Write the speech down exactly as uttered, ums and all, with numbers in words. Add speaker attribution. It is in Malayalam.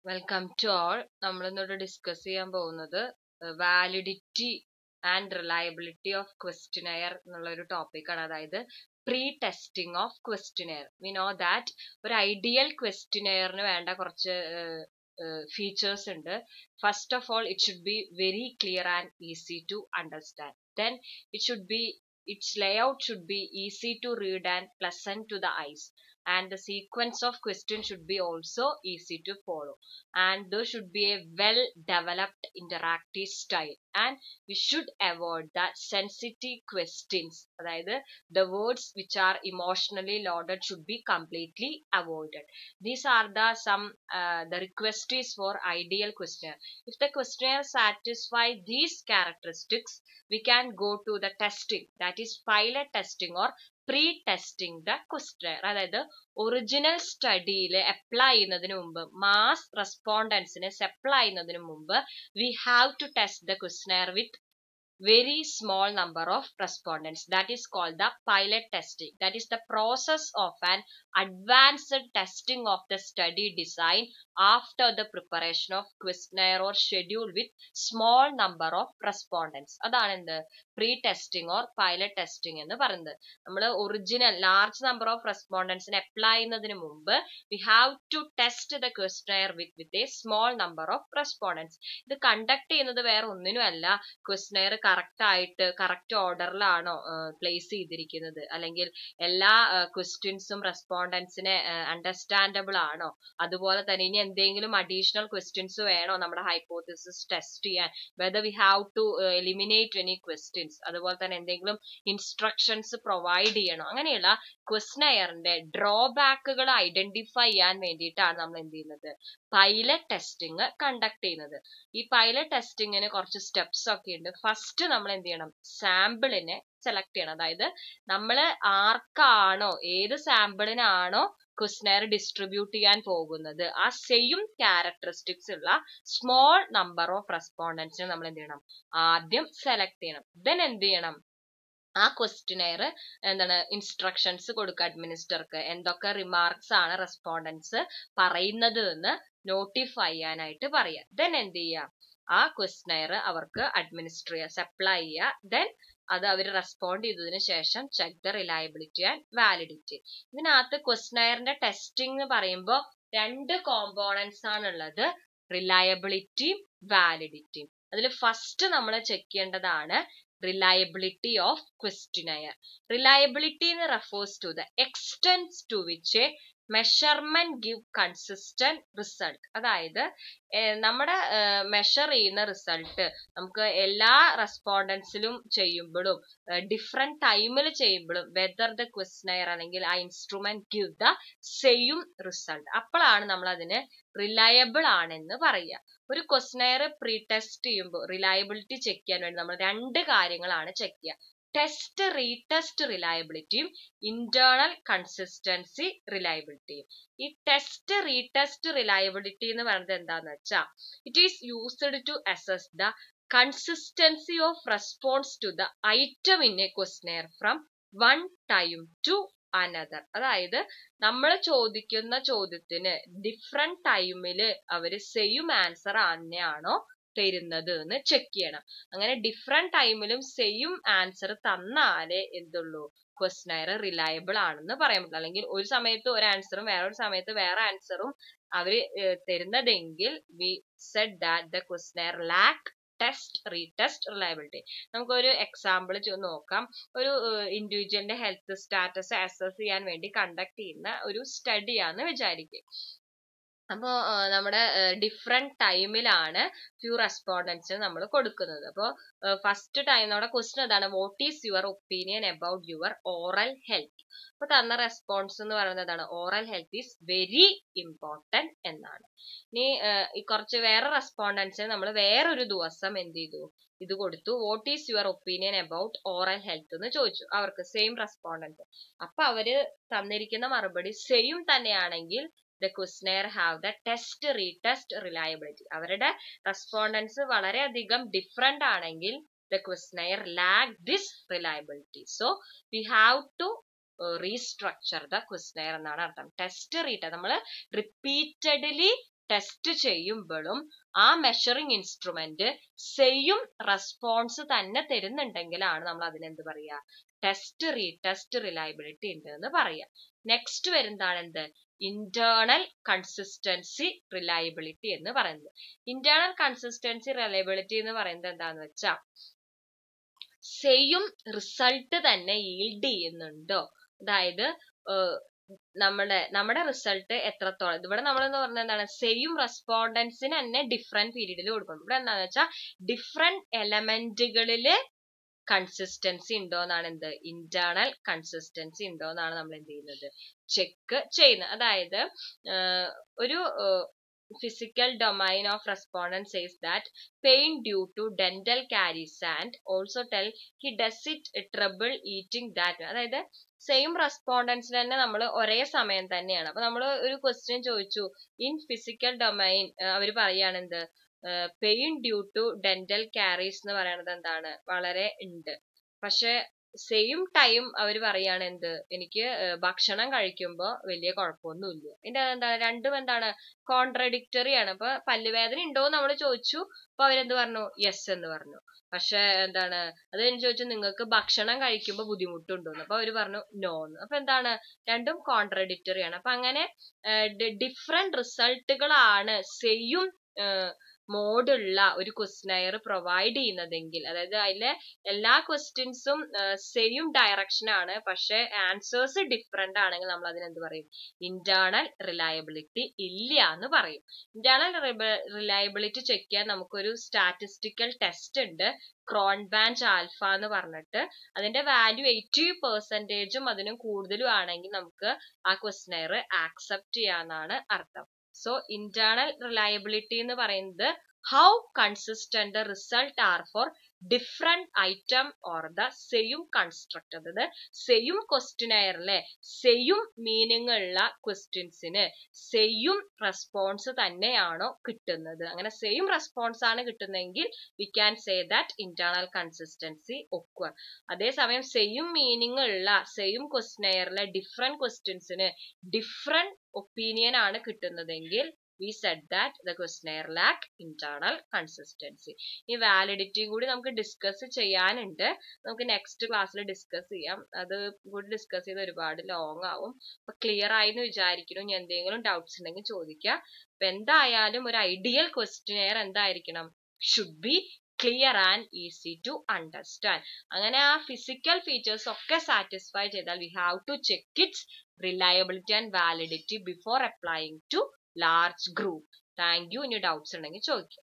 Speaker 1: Welcome to all. നമ്മൾ ഇന്നോട് ഡിസ്കസ് ചെയ്യാൻ പോകുന്നത് validity and reliability of questionnaire എന്നുള്ള ഒരു ടോപ്പിക്കാണ്. അതായത് pre testing of questionnaire. We know that ഒരു ഐഡിയൽ ക്വസ്റ്റിനെയറിന് വേണ്ട കുറച്ച് ഫീച്ചേഴ്സ് ഉണ്ട്. First of all, it should be very clear and easy to understand. Then it should be its layout should be easy to read and pleasant to the eyes, and the sequence of questions should be also easy to follow, and there should be a well developed interactive style, and we should avoid the sensitive questions. അതായത് the words which are emotionally loaded should be completely avoided. These are the some uh, the request is for ideal questionnaire. If the questionnaire satisfy these characteristics, we can go to the testing, that is pilot testing or pre-testing the questionnaire. അതായത് ഒറിജിനൽ സ്റ്റഡിയിൽ അപ്ലൈ ചെയ്യുന്നതിന് മുമ്പ്, മാസ് റെസ്പോണ്ടൻസിനെ അപ്ലൈ ചെയ്യുന്നതിന് മുമ്പ്, we have to test the questionnaire with very small number of respondents. That is called the pilot testing. That is the process of an advanced testing of the study design after the preparation of questionnaire or schedule with small number of respondents. അതാണ് എന്ത് pre testing or pilot testing എന്ന് പറയുന്നത്. നമ്മൾ ഒറിജിനൽ ലാർജ് നമ്പർ ഓഫ് റെസ്പോണ്ടൻസിനെ അപ്ലൈ ചെയ്യുന്നതിന് മുമ്പ് we have to test the questionnaire with with a small number of respondents. ഇത് കണ്ടക്ട് ചെയ്യുന്നത് വേറെ ഒന്നിനും അല്ല, ക്വസ്റ്റനെയർ കറക്റ്റ് ആയിട്ട് കറക്റ്റ് ഓർഡറിലാണോ പ്ലേസ് ചെയ്തിരിക്കുന്നത്, അല്ലെങ്കിൽ എല്ലാ ക്വസ്റ്റ്യൻസും റെസ്പോണ്ടൻസിനെ അണ്ടർസ്റ്റാൻഡബിൾ ആണോ, അതുപോലെ തന്നെ ഇനി എന്തെങ്കിലും അഡീഷണൽ ക്വസ്റ്റ്യൻസ് വേണോ നമ്മുടെ ഹൈപ്പോത്തിസിസ് ടെസ്റ്റ് ചെയ്യാൻ, whether we have to eliminate any questions, അതുപോലെ തന്നെ എന്തെങ്കിലും ഇൻസ്ട്രക്ഷൻസ് പ്രൊവൈഡ് ചെയ്യണോ, അങ്ങനെയുള്ള ക്വസ്റ്റനെയറിന്റെ ഡ്രോബാക്കുകൾ ഐഡന്റിഫൈ ചെയ്യാൻ വേണ്ടിയിട്ടാണ് നമ്മൾ എന്ത് ചെയ്യുന്നത്, പൈലറ്റ് ടെസ്റ്റിംഗ് കണ്ടക്ട് ചെയ്യുന്നത്. ഈ പൈലറ്റ് ടെസ്റ്റിങ്ങിന് കുറച്ച് സ്റ്റെപ്സ് ഒക്കെ ഉണ്ട്. ഫസ്റ്റ് നമ്മൾ എന്ത് ചെയ്യണം, സാമ്പിളിനെ സെലക്ട് ചെയ്യണം. അതായത് നമ്മൾ ആർക്കാണോ, ഏത് സാമ്പിളിനാണോ ക്വസ്റ്റനെയർ ഡിസ്ട്രിബ്യൂട്ട് ചെയ്യാൻ പോകുന്നത്, ആ സെയിം ക്യാരക്ടറിസ്റ്റിക്സ് ഉള്ള സ്മോൾ നമ്പർ ഓഫ് റെസ്പോണ്ടൻസിനെ നമ്മൾ എന്ത് ചെയ്യണം, ആദ്യം സെലക്ട് ചെയ്യണം. ദെൻ എന്ത് ചെയ്യണം, ആ ക്വസ്റ്റനെയർ എന്താണ് ഇൻസ്ട്രക്ഷൻസ് കൊടുക്കുക അഡ്മിനിസ്റ്റർക്ക്, എന്തൊക്കെ റിമാർക്സ് ആണ് റെസ്പോണ്ടൻസ് പറയുന്നത് എന്ന് നോട്ടിഫൈ ചെയ്യാനായിട്ട് പറയുക. ദെൻ എന്ത് ചെയ്യുക, ആ ക്വസ്റ്റനെയർ അവർക്ക് അഡ്മിനിസ്റ്റർ ചെയ്യുക, സപ്ലൈ ചെയ്യുക. ദെൻ അത് അവർ റെസ്പോണ്ട് ചെയ്തതിനു ശേഷം check the reliability and validity. ഇതിനകത്ത് ക്വസ്റ്റനെയറിന്റെ ടെസ്റ്റിംഗ് എന്ന് പറയുമ്പോൾ രണ്ട് കോമ്പോണൻസ് ആണുള്ളത്, റിലയബിലിറ്റിയും വാലിഡിറ്റിയും. അതിൽ ഫസ്റ്റ് നമ്മൾ ചെക്ക് ചെയ്യേണ്ടതാണ് reliability of questionnaire. Reliability refers to the extent to which a measurement give consistent result. അതായത് നമ്മുടെ മെഷർ ചെയ്യുന്ന റിസൾട്ട് നമുക്ക് എല്ലാ റെസ്പോണ്ടൻസിലും ചെയ്യുമ്പോഴും ഡിഫറെന്റ് ടൈമിൽ ചെയ്യുമ്പോഴും വെദർ ദ ക്വസ്റ്റനെയർ അല്ലെങ്കിൽ ആ instrument give the same result, അപ്പോഴാണ് നമ്മൾ അതിന് റിലയബിൾ ആണെന്ന് പറയുക. ഒരു ക്വസ്റ്റനെയർ പ്രീ ടെസ്റ്റ് ചെയ്യുമ്പോൾ റിലയബിലിറ്റി ചെക്ക് ചെയ്യാൻ വേണ്ടി നമ്മൾ രണ്ട് കാര്യങ്ങളാണ് ചെക്ക് ചെയ്യുക, ടെസ്റ്റ് റീടെസ്റ്റ് റിലയബിലിറ്റിയും ഇന്റേണൽ കൺസിസ്റ്റൻസി റിലയബിലിറ്റിയും. ഈ ടെസ്റ്റ് റീടെസ്റ്റ് റിലയബിലിറ്റി എന്ന് പറയുന്നത് എന്താന്ന് വെച്ചാൽ, it is used to assess the consistency of response to the item in a questionnaire from one time to another. അതായത് നമ്മൾ ചോദിക്കുന്ന ചോദ്യത്തിന് ഡിഫറെന്റ് ടൈമില് അവര് സെയിം ആൻസർ തന്നെയാണോ തരുന്നത് എന്ന് ചെക്ക് ചെയ്യണം. അങ്ങനെ ഡിഫറെന്റ് ടൈമിലും സെയിം ആൻസർ തന്നാലേ എന്തുള്ളൂ, ക്വസ്റ്റനെയർ റിലയബിൾ ആണെന്ന് പറയാൻ പറ്റില്ല. അല്ലെങ്കിൽ ഒരു സമയത്ത് ഒരു ആൻസറും വേറൊരു സമയത്ത് വേറെ ആൻസറും അവര് തരുന്നതെങ്കിൽ we said that the questionnaire lack test retest reliability. നമുക്കൊരു എക്സാമ്പിൾ നോക്കാം. ഒരു ഇൻഡിവിജ്വലിന്റെ ഹെൽത്ത് സ്റ്റാറ്റസ് അസസ് ചെയ്യാൻ വേണ്ടി കണ്ടക്ട് ചെയ്യുന്ന ഒരു സ്റ്റഡിയാന്ന് വിചാരിക്കുക. അപ്പോൾ നമ്മുടെ ഡിഫറെന്റ് ടൈമിലാണ് ഫ്യൂ റെസ്പോണ്ടൻസിന് നമ്മൾ കൊടുക്കുന്നത്. അപ്പോൾ ഫസ്റ്റ് ടൈം നമ്മുടെ ക്വസ്റ്റ്യൻ അതാണ്, what is your opinion about your oral health. അപ്പൊ തന്ന റെസ്പോൺസ് എന്ന് പറയുന്നതാണ് oral health is very important എന്നാണ്. ഇനി കുറച്ച് വേറെ റെസ്പോണ്ടൻസിന് നമ്മൾ വേറൊരു ദിവസം എന്ത് ചെയ്തു, ഇത് കൊടുത്തു, what is your opinion about oral health എന്ന് ചോദിച്ചു. അവർക്ക് സെയിം റെസ്പോണ്ടൻസ്. അപ്പൊ അവര് തന്നിരിക്കുന്ന മറുപടി സെയിം തന്നെയാണെങ്കിൽ the questionnaire have the test retest reliability. അവരുടെ റെസ്പോണ്ടൻസ് വളരെയധികം ഡിഫറെന്റ് ആണെങ്കിൽ the questionnaire lack this reliability. So we have to restructure the questionnaire എന്നാണ് അർത്ഥം. ടെസ്റ്റ് റീടെസ്റ്റ് നമ്മൾ റിപ്പീറ്റഡ്ലി ടെസ്റ്റ് ചെയ്യുമ്പോഴും ആ മെഷറിംഗ് ഇൻസ്ട്രുമെന്റ് സെയിം റെസ്പോൺസ് തന്നെ തരുന്നുണ്ടെങ്കിലാണ് നമ്മൾ അതിനെന്ത് പറയാ, ടെസ്റ്റ് റീടെസ്റ്റ് റിലയബിലിറ്റി ഉണ്ട് എന്ന് പറയാം. നെക്സ്റ്റ് വരുന്നതാണ് എന്ത്, ഇന്റേണൽ കൺസിസ്റ്റൻസി റിലയബിലിറ്റി എന്ന് പറയുന്നത്. ഇന്റേണൽ കൺസിസ്റ്റൻസി റിലയബിലിറ്റി എന്ന് പറയുന്നത് എന്താന്ന് വെച്ചാൽ സെയിം റിസൾട്ട് തന്നെ ഈൽഡ് ചെയ്യുന്നുണ്ടോ, അതായത് നമ്മുടെ നമ്മുടെ റിസൾട്ട് എത്രത്തോളം, ഇവിടെ നമ്മൾ എന്ന് പറഞ്ഞാൽ എന്താണ്, സെയിം റെസ്പോണ്ടൻസിന് തന്നെ ഡിഫറെന്റ് പീരീഡിൽ കൊടുക്കണം. ഇവിടെ എന്താണെന്ന് വെച്ചാൽ ഡിഫറെന്റ് എലമെന്റുകളില് കൺസിസ്റ്റൻസി ഉണ്ടോ എന്നാണ് എന്ത്, ഇന്റേണൽ കൺസിസ്റ്റൻസി ഉണ്ടോ എന്നാണ് നമ്മൾ എന്ത് ചെയ്യുന്നത്, ചെക്ക് ചെയ്യുന്നത്. അതായത് ഒരു physical domain of respondent says that pain due to dental caries and also tell he does it trouble eating that. അതായത് സെയിം റെസ്പോണ്ടൻസിന് തന്നെ നമ്മൾ ഒരേ സമയം തന്നെയാണ്. അപ്പൊ നമ്മൾ ഒരു ക്വസ്റ്റ്യൻ ചോദിച്ചു ഇൻ ഫിസിക്കൽ ഡൊമൈൻ, അവർ പറയാണ് എന്ത്, pain due to dental caries എന്ന് പറയുന്നത് എന്താണ്, വളരെ ഉണ്ട്. പക്ഷെ സെയിം ടൈം അവർ പറയാണ് എന്ത്, എനിക്ക് ഭക്ഷണം കഴിക്കുമ്പോ വലിയ കുഴപ്പമൊന്നുമില്ല. ഇതിന്റെ എന്താണ്, രണ്ടും എന്താണ്, കോൺട്രഡിക്ടറി ആണ്. അപ്പൊ പല്ലുവേദന ഉണ്ടോ എന്ന് നമ്മൾ ചോദിച്ചു, അപ്പൊ അവരെന്ത് പറഞ്ഞു, യെസ് എന്ന് പറഞ്ഞു. പക്ഷെ എന്താണ്, അത് കഴിഞ്ഞ് ചോദിച്ചു നിങ്ങൾക്ക് ഭക്ഷണം കഴിക്കുമ്പോ ബുദ്ധിമുട്ടുണ്ടോന്ന്, അപ്പൊ അവര് പറഞ്ഞു നോ എന്ന്. അപ്പൊ എന്താണ്, രണ്ടും കോൺട്രഡിക്ടറി ആണ്. അപ്പൊ അങ്ങനെ ഡിഫറെന്റ് റിസൾട്ടുകളാണ് സെയിം മോഡുള്ള ഒരു ക്വസ്റ്റ്യനെയർ പ്രൊവൈഡ് ചെയ്യുന്നതെങ്കിൽ, അതായത് അതിലെ എല്ലാ ക്വസ്റ്റ്യൻസും സെയിം ഡയറക്ഷൻ ആണ് പക്ഷെ ആൻസേഴ്സ് ഡിഫറെന്റ് ആണെങ്കിൽ നമ്മൾ അതിനെന്ത് പറയും, ഇന്റേണൽ റിലയബിലിറ്റി ഇല്ല എന്ന് പറയും. ഇന്റേണൽ റിലയബിലിറ്റി ചെക്ക് ചെയ്യാൻ നമുക്കൊരു സ്റ്റാറ്റിസ്റ്റിക്കൽ ടെസ്റ്റ് ഉണ്ട്, ക്രോൺബാഞ്ച് ആൽഫ എന്ന് പറഞ്ഞിട്ട്. അതിന്റെ വാല്യൂ എയ്റ്റി പെർസെന്റേജും അതിനും കൂടുതലും ആണെങ്കിൽ നമുക്ക് ആ ക്വസ്റ്റ്യനെയർ ആക്സെപ്റ്റ് ചെയ്യാന്നാണ് അർത്ഥം. സോ ഇന്റേണൽ റിലയബിലിറ്റി എന്ന് പറയുന്നത് how consistent the result are for different item or the same construct. അതായത് സെയിം ക്വസ്റ്റ്യനെയറിലെ സെയിം മീനിങ് ഉള്ള ക്വസ്റ്റ്യൻസിന് സെയിം റെസ്പോൺസ് തന്നെയാണോ കിട്ടുന്നത്. അങ്ങനെ സെയിം റെസ്പോൺസ് ആണ് കിട്ടുന്നതെങ്കിൽ we can say that internal consistency occur. അതേസമയം സെയിം മീനിങ് ഉള്ള സെയിം ക്വസ്റ്റ്യനെയറിലെ ഡിഫറെന്റ് ക്വസ്റ്റ്യൻസിന് ഡിഫറെന്റ് ഒപ്പീനിയൻ ആണ് കിട്ടുന്നതെങ്കിൽ we said that the questionnaire lack internal consistency. ഈ വാലിഡിറ്റിയും കൂടി നമുക്ക് ഡിസ്കസ് ചെയ്യാനുണ്ട്, നമുക്ക് നെക്സ്റ്റ് ക്ലാസ്സിൽ ഡിസ്കസ് ചെയ്യാം. അത് കൂടി ഡിസ്കസ് ചെയ്ത് ഒരുപാട് ലോങ് ആവും. അപ്പൊ ക്ലിയർ ആയി എന്ന് വിചാരിക്കുന്നു. ഇനി എന്തെങ്കിലും ഡൗട്ട്സ് ഉണ്ടെങ്കിൽ ചോദിക്കുക. അപ്പൊ എന്തായാലും ഒരു ഐഡിയൽ ക്വസ്റ്റ്യനെയർ എന്തായിരിക്കണം, should be clear and easy to understand. അങ്ങനെ ആ ഫിസിക്കൽ ഫീച്ചേഴ്സ് ഒക്കെ സാറ്റിസ്ഫൈ ചെയ്താൽ we have to check its reliability and validity before applying to large group. Thank you. ഇനി ഡൗട്ട്സ് ഉണ്ടെങ്കിൽ ചോദിക്കാം.